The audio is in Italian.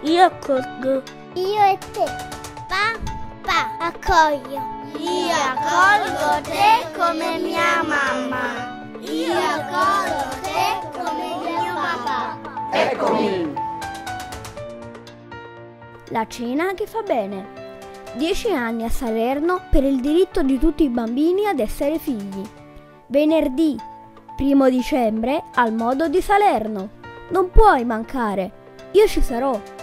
Io accolgo. Io e te. Papà, accoglio. Io accolgo te come mia mamma. Io accolgo te come mio papà. Eccomi! La cena che fa bene. 10 anni a Salerno per il diritto di tutti i bambini ad essere figli. Venerdì 1 dicembre al Modo di Salerno. Non puoi mancare, io ci sarò.